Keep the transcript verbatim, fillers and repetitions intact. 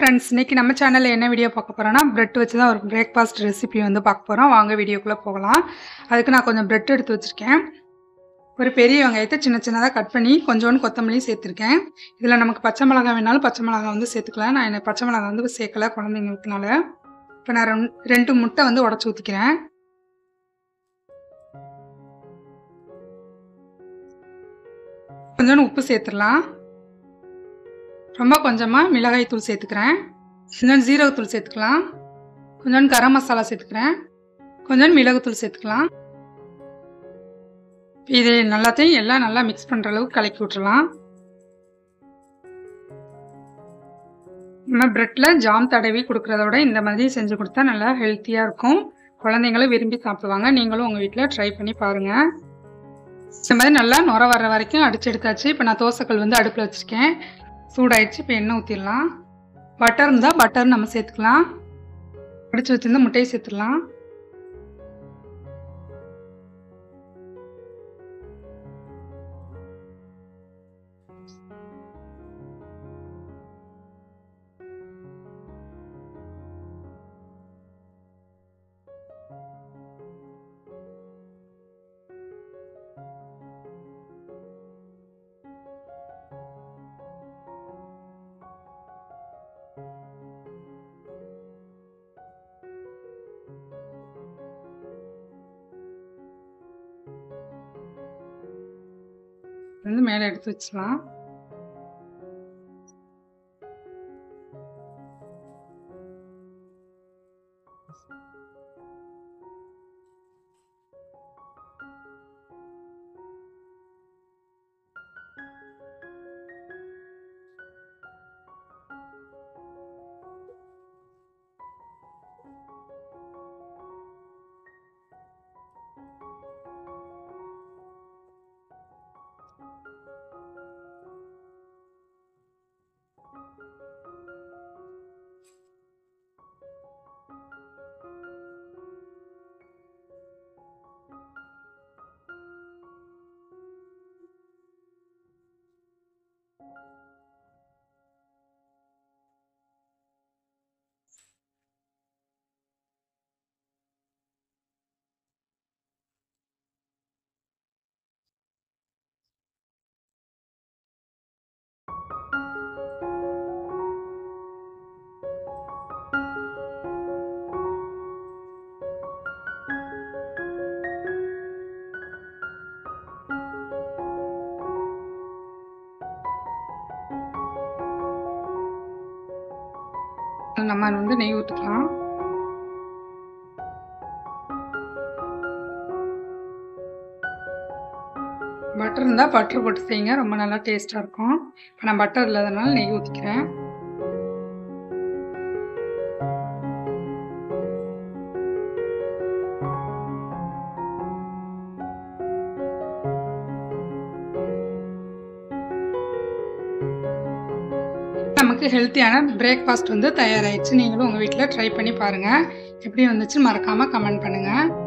Friends, இன்னைக்கு நம்ம சேனல்ல என்ன வீடியோ பார்க்க போறோம்னா, பிரெட் வச்சு தான் ஒரு பிரேக்ஃபாஸ்ட் ரெசிபி வந்து பார்க்க போறோம். வாங்க வீடியோக்குள்ள போகலாம். அதுக்கு நான் கொஞ்சம் பிரெட் எடுத்து வச்சிருக்கேன். ஒரு பெரிய வெங்காயத்தை சின்ன சின்னதாக கட் பண்ணி கொஞ்சோண்டு கொத்தமல்லி சேர்த்துருக்கேன். இதில் நமக்கு பச்சை மிளகாய் வேணாலும் பச்சை மிளகாய் வந்து சேர்த்துக்கலாம். நான் எனக்கு பச்சை மிளகாய் வந்து சேர்க்கல குழந்தைங்களுக்குனால. இப்போ நான் ரெண்டு ரெண்டு முட்டை வந்து உடச்சி ஊற்றிக்கிறேன். கொஞ்சோண்டு உப்பு சேர்த்துடலாம். ரொம்ப கொஞ்சமாக மிளகாய் தூள் சேர்த்துக்கிறேன். கொஞ்சோண்டு ஜீரகத்தூள் சேர்த்துக்கலாம். கொஞ்சோண்டு கரம் மசாலா சேர்த்துக்கிறேன். கொஞ்சோண்டு மிளகுத்தூள் சேர்த்துக்கலாம். இது எல்லாத்தையும் எல்லாம் நல்லா மிக்ஸ் பண்ணுற அளவுக்கு கலக்கி விட்டுறலாம். நம்ம பிரெட்டில் ஜாம் தடவி கொடுக்குறத விட இந்த மாதிரி செஞ்சு கொடுத்தா நல்லா ஹெல்த்தியாக இருக்கும். குழந்தைங்களும் விரும்பி சாப்பிடுவாங்க. நீங்களும் உங்கள் வீட்டில் ட்ரை பண்ணி பாருங்கள். இந்த மாதிரி நல்லா நுர வர்ற வரைக்கும் அடிச்சு எடுத்தாச்சு. இப்போ நான் தோசைக்கல் வந்து அடுப்பில் வச்சுருக்கேன். சூடாயிடுச்சு. இப்போ எண்ணெய் ஊற்றிடலாம். பட்டர் இருந்தால் பட்டர் நம்ம சேர்த்துக்கலாம். அடிச்சு வச்சிருந்த முட்டையை சேர்த்துடலாம். வந்து மேலே எடுத்து வச்சிடலாம். நம்ம வந்து நெய் ஊற்றிக்கலாம். பட்டர் இருந்தால் பட்டர் போட்டு செய்யுங்க, ரொம்ப நல்லா டேஸ்ட்டாக இருக்கும். இப்போ நான் பட்டர் இல்லாதனால நெய் ஊற்றிக்கிறேன். நமக்கு ஹெல்த்தியான பிரேக்ஃபாஸ்ட் வந்து தயாராகிடுச்சு. நீங்களும் உங்கள் வீட்டில் ட்ரை பண்ணி பாருங்கள். எப்படி வந்துச்சு மறக்காமல் கமெண்ட் பண்ணுங்கள்.